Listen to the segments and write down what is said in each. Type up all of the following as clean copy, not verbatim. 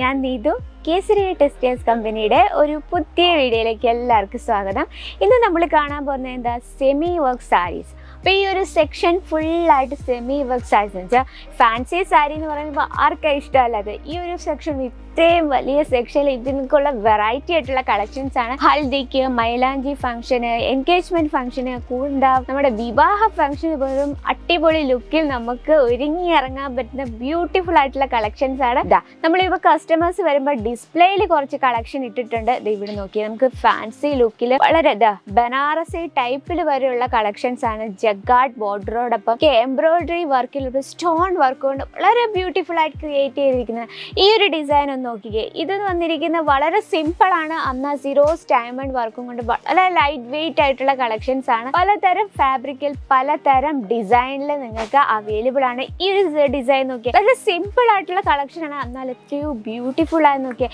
ഞാൻ Neethu Kesaria Textiles കമ്പനിയുടെ ഒരു പുതിയ വീഡിയോയിലേക്ക് എല്ലാവർക്കും സ്വാഗതം. ഇന്ന് നമ്മൾ കാണാൻ പോകുന്നത് എന്താ സെമി വർക്ക് സാരീസ്. അപ്പോൾ ഈ ഒരു സെക്ഷൻ ഫുള്ളായിട്ട് സെമി വർക്ക് സാരീസ് എന്ന് വെച്ചാൽ ഫാൻസി സാരി എന്ന് പറയുമ്പോൾ ആർക്കാണ് ഇഷ്ടമല്ലാതെ ഈ ഒരു സെക്ഷൻ ഇത്രയും വലിയ സെക്ഷനിൽ ഇതിനുള്ള വെറൈറ്റി ആയിട്ടുള്ള കളക്ഷൻസ് ആണ്. ഹൽദിക്ക്, മൈലാഞ്ചി ഫംഗ്ഷന്, എൻഗേജ്മെന്റ് ഫംഗ്ഷന്, കൂടാ നമ്മുടെ വിവാഹ ഫംഗ്ഷന് പോലും അടിപൊളി ലുക്കിൽ നമുക്ക് ഒരുങ്ങി ഇറങ്ങാൻ പറ്റുന്ന ബ്യൂട്ടിഫുൾ ആയിട്ടുള്ള കളക്ഷൻസ് ആണ്. നമ്മളിപ്പോൾ കസ്റ്റമേഴ്സ് വരുമ്പോൾ ഡിസ്പ്ലേയിൽ കുറച്ച് കളക്ഷൻ ഇട്ടിട്ടുണ്ട്. ഇവിടെ നോക്കി നമുക്ക് ഫാൻസി ലുക്കിൽ വളരെ ബനാറസി ടൈപ്പിൽ വരെയുള്ള കളക്ഷൻസ് ആണ്. ജഗാർഡ് ബോർഡറോടൊപ്പം എംബ്രോയിഡറി വർക്കിൽ സ്റ്റോൺ വർക്ക് കൊണ്ട് വളരെ ബ്യൂട്ടിഫുൾ ആയിട്ട് ക്രിയേറ്റ് ചെയ്തിരിക്കുന്നത്. ഈ ഒരു ഡിസൈൻ ഒന്ന് നോക്കിക്കേ. ഇത് വന്നിരിക്കുന്ന വളരെ സിമ്പിൾ ആണ്. അന്ന് സീറോസ് ഡയമണ്ട് വർക്കും കൊണ്ട് വളരെ ലൈറ്റ് വെയിറ്റ് ആയിട്ടുള്ള കളക്ഷൻസ് ആണ്. പലതരം ഫാബ്രിക്കിൽ പലതരം ഡിസൈനിൽ നിങ്ങൾക്ക് അവൈലബിൾ ആണ്. ഈ ഒരു ഡിസൈൻ നോക്കിയാൽ വളരെ സിമ്പിൾ ആയിട്ടുള്ള കളക്ഷൻ ആണ്. എന്നാൽ എത്രയോ ബ്യൂട്ടിഫുൾ ആയി നോക്കിയാൽ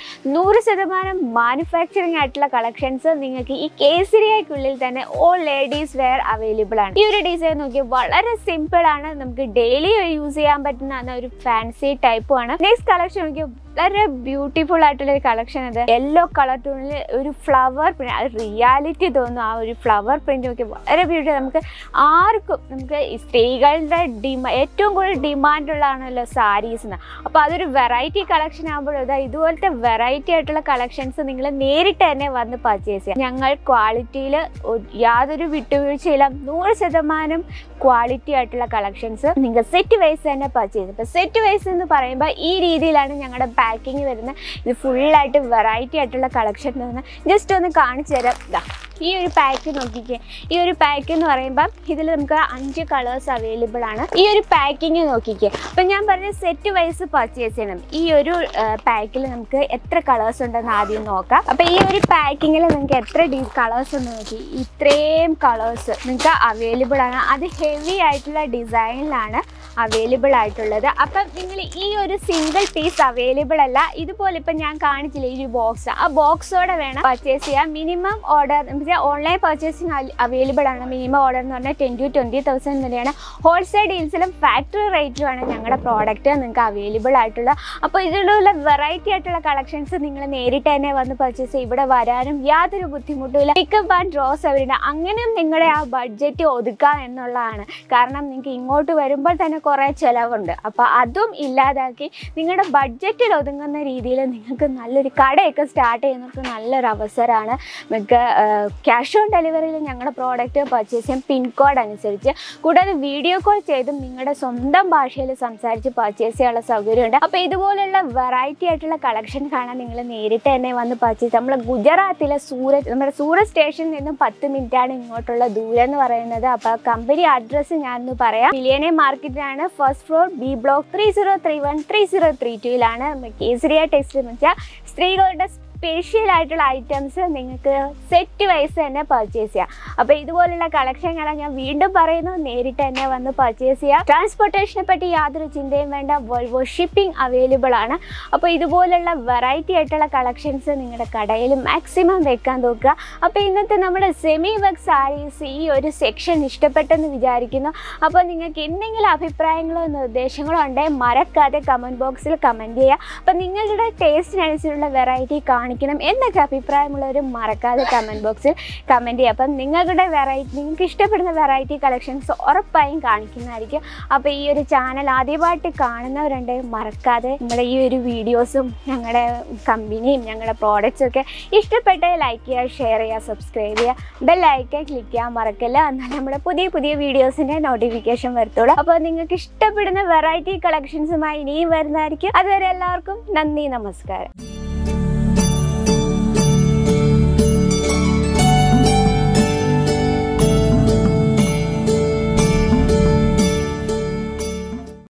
100% മാനുഫാക്ചറിങ് ആയിട്ടുള്ള കളക്ഷൻസ് നിങ്ങൾക്ക് ഈ കേസരിയയ്ക്കുള്ളിൽ തന്നെ ഓൾ ലേഡീസ് വെയർ അവൈലബിൾ ആണ്. ഈ ഒരു ഡിസൈൻ നോക്കിയാൽ വളരെ സിമ്പിൾ ആണ്. നമുക്ക് ഡെയിലി യൂസ് ചെയ്യാൻ പറ്റുന്ന ഒരു ഫാൻസി ടൈപ്പും ആണ്. നെക്സ്റ്റ് കളക്ഷൻ നോക്കിയാൽ വളരെ ബ്യൂട്ടിഫുൾ ആയിട്ടുള്ള ഒരു കളക്ഷൻ. അത് യെല്ലോ കളർ ടോണിൽ ഒരു ഫ്ലവർ പ്രിന്റ്, അത് റിയാലിറ്റി തോന്നുന്നു. ആ ഒരു ഫ്ലവർ പ്രിന്റ് നോക്കി വളരെ ബ്യൂട്ടി. നമുക്ക് ആർക്കും നമുക്ക് സ്ത്രീകളുടെ ഏറ്റവും കൂടുതൽ ഡിമാൻഡുള്ളതാണല്ലോ സാരീസ് എന്ന്. അപ്പോൾ അതൊരു വെറൈറ്റി കളക്ഷൻ ആകുമ്പോൾ ഇതുപോലത്തെ വെറൈറ്റി ആയിട്ടുള്ള കളക്ഷൻസ് നിങ്ങൾ നേരിട്ട് തന്നെ വന്ന് പർച്ചേസ് ചെയ്യാം. ഞങ്ങൾ ക്വാളിറ്റിയിൽ യാതൊരു വിട്ടുവീഴ്ചയില്ല. 100% ക്വാളിറ്റി ആയിട്ടുള്ള കളക്ഷൻസ് നിങ്ങൾ സെറ്റ് വൈസ് തന്നെ പർച്ചേസ് ചെയ്യും. ഇപ്പോൾ സെറ്റ് വൈസ് എന്ന് പറയുമ്പോൾ ഈ രീതിയിലാണ് ഞങ്ങളുടെ പാക്കിങ് വരുന്നത്. ഇത് ഫുള്ളായിട്ട് വെറൈറ്റി ആയിട്ടുള്ള കളക്ഷൻ വരുന്നത്. ജസ്റ്റ് ഒന്ന് കാണിച്ചു തരാം. ഈ ഒരു പാക്ക് നോക്കിക്കേ. ഈ ഒരു പാക്ക് എന്ന് പറയുമ്പോൾ ഇതിൽ നമുക്ക് 5 കളേഴ്സ് അവൈലബിൾ ആണ്. ഈ ഒരു പാക്കിങ് നോക്കിക്കേ. അപ്പം ഞാൻ പറഞ്ഞ സെറ്റ് വൈസ് പർച്ചേസ് ചെയ്യണം. ഈ ഒരു പാക്കിൽ നമുക്ക് എത്ര കളേഴ്സ് ഉണ്ടെന്ന് ആദ്യം നോക്കാം. അപ്പം ഈ ഒരു പാക്കിങ്ങിൽ നിങ്ങൾക്ക് എത്ര കളേഴ്സ് ഉണ്ട് നോക്കി. ഇത്രയും കളേഴ്സ് നിങ്ങൾക്ക് അവൈലബിൾ ആണ്. അത് ഹെവി ആയിട്ടുള്ള ഡിസൈനിലാണ് അവൈലബിൾ ആയിട്ടുള്ളത്. അപ്പം നിങ്ങൾ ഈ ഒരു സിംഗിൾ പീസ് അവൈലബിൾ അല്ല. ഇതുപോലെ ഇപ്പം ഞാൻ കാണിച്ചില്ല ഈ ഒരു ബോക്സ്, ആ ബോക്സോടെ വേണം പർച്ചേസ് ചെയ്യാം. മിനിമം ഓർഡർ ഓൺലൈൻ പർച്ചേസിങ് അവൈലബിൾ ആണ്. മിനിമം ഓർഡർ എന്ന് പറഞ്ഞാൽ 10,000 to 20,000 വരെയാണ്. ഹോൾസെയിൽ ഡീൽസിലും ഫാക്ടറി റേറ്റിലുമാണ് ഞങ്ങളുടെ പ്രോഡക്റ്റ് നിങ്ങൾക്ക് അവൈലബിൾ ആയിട്ടുള്ള. അപ്പോൾ ഇതിലുള്ള വെറൈറ്റി ആയിട്ടുള്ള കളക്ഷൻസ് നിങ്ങൾ നേരിട്ട് തന്നെ വന്ന് പർച്ചേസ് ചെയ്യും. ഇവിടെ വരാനും യാതൊരു ബുദ്ധിമുട്ടുമില്ല. പിക്കപ്പ് ആൻഡ് ഡ്രോ സൗകര്യം. അങ്ങനെയും നിങ്ങളുടെ ആ ബഡ്ജറ്റ് ഒതുക്കാം എന്നുള്ളതാണ്. കാരണം നിങ്ങൾക്ക് ഇങ്ങോട്ട് വരുമ്പോൾ തന്നെ കുറേ ചിലവുണ്ട്. അപ്പോൾ അതും ഇല്ലാതാക്കി നിങ്ങളുടെ ബഡ്ജറ്റിൽ ഒതുങ്ങുന്ന രീതിയിൽ നിങ്ങൾക്ക് നല്ലൊരു കടയൊക്കെ സ്റ്റാർട്ട് ചെയ്യുന്നവർക്ക് നല്ലൊരു അവസരമാണ്. നിങ്ങൾക്ക് ക്യാഷ് ഓൺ ഡെലിവറിയിൽ ഞങ്ങളുടെ പ്രോഡക്റ്റ് പർച്ചേസ് ചെയ്യാം പിൻകോഡ് അനുസരിച്ച്. കൂടാതെ വീഡിയോ കോൾ ചെയ്തും നിങ്ങളുടെ സ്വന്തം ഭാഷയിൽ സംസാരിച്ച് പർച്ചേസ് ചെയ്യാനുള്ള സൗകര്യമുണ്ട്. അപ്പോൾ ഇതുപോലുള്ള വെറൈറ്റി ആയിട്ടുള്ള കളക്ഷൻ കാണാൻ നിങ്ങൾ നേരിട്ട് തന്നെ വന്ന് പർച്ചേസ്. നമ്മൾ ഗുജറാത്തിലെ സൂറത്ത്, നമ്മുടെ സൂറത്ത് സ്റ്റേഷനിൽ നിന്നും 10 മിനിറ്റാണ് ഇങ്ങോട്ടുള്ള ദൂരം എന്ന് പറയുന്നത്. അപ്പോൾ കമ്പനി അഡ്രസ്സ് ഞാനൊന്ന് പറയാം. മില്ലേനിയം മാർക്കറ്റിലാണ്, ഫസ്റ്റ് ഫ്ലോർ, ബി ബ്ലോക്ക് 3031 3032ലാണ്. കേസരിയ ടെക്സ്റ്റൈൽ എന്ന് വെച്ചാൽ സ്ത്രീകളുടെ സ്പെഷ്യൽ ആയിട്ടുള്ള ഐറ്റംസ് നിങ്ങൾക്ക് സെറ്റ് വൈസ് തന്നെ പർച്ചേസ് ചെയ്യാം. അപ്പോൾ ഇതുപോലുള്ള കളക്ഷൻ കാണാൻ ഞാൻ വീണ്ടും പറയുന്നു, നേരിട്ട് തന്നെ വന്ന് പർച്ചേസ് ചെയ്യാം. ട്രാൻസ്പോർട്ടേഷനെ പറ്റി യാതൊരു ചിന്തയും വേണ്ട. വോൾവോ ഷിപ്പിംഗ് അവൈലബിൾ ആണ്. അപ്പോൾ ഇതുപോലുള്ള വെറൈറ്റി ആയിട്ടുള്ള കളക്ഷൻസ് നിങ്ങളുടെ കടയിൽ മാക്സിമം വെക്കാൻ നോക്കുക. അപ്പോൾ ഇന്നത്തെ നമ്മുടെ സെമി വർക്ക് സാരീസ് ഈ ഒരു സെക്ഷൻ ഇഷ്ടപ്പെട്ടെന്ന് വിചാരിക്കുന്നു. അപ്പോൾ നിങ്ങൾക്ക് എന്തെങ്കിലും അഭിപ്രായങ്ങളോ നിർദ്ദേശങ്ങളോ ഉണ്ടെങ്കിൽ മറക്കാതെ കമൻറ്റ് ബോക്സിൽ കമൻറ്റ് ചെയ്യുക. അപ്പോൾ നിങ്ങളുടെ ടേസ്റ്റിനനുസരിച്ചുള്ള വെറൈറ്റി കാണിക്കണം എന്നൊക്കെ അഭിപ്രായമുള്ളവർ മറക്കാതെ കമൻറ്റ് ബോക്സിൽ കമൻറ്റ് ചെയ്യുക. അപ്പം നിങ്ങൾക്ക് ഇഷ്ടപ്പെടുന്ന വെറൈറ്റി കളക്ഷൻസ് ഉറപ്പായും കാണിക്കുന്നതായിരിക്കും. അപ്പോൾ ഈ ഒരു ചാനൽ ആദ്യമായിട്ട് കാണുന്നവരുണ്ട് മറക്കാതെ നമ്മുടെ ഈ ഒരു വീഡിയോസും ഞങ്ങളുടെ കമ്പനിയും ഞങ്ങളുടെ പ്രോഡക്റ്റ്സും ഒക്കെ ഇഷ്ടപ്പെട്ട് ലൈക്ക് ചെയ്യുക, ഷെയർ ചെയ്യുക, സബ്സ്ക്രൈബ് ചെയ്യുക, ബെല്ലൈക്കൺ ക്ലിക്ക് ചെയ്യാൻ മറക്കില്ല. എന്നാൽ നമ്മുടെ പുതിയ വീഡിയോസിൻ്റെ നോട്ടിഫിക്കേഷൻ വരത്തുള്ളൂ. അപ്പോൾ നിങ്ങൾക്ക് ഇഷ്ടപ്പെടുന്ന വെറൈറ്റി കളക്ഷൻസുമായി ഇനിയും വരുന്നതായിരിക്കും. അതുവരെ എല്ലാവർക്കും നന്ദി, നമസ്കാരം.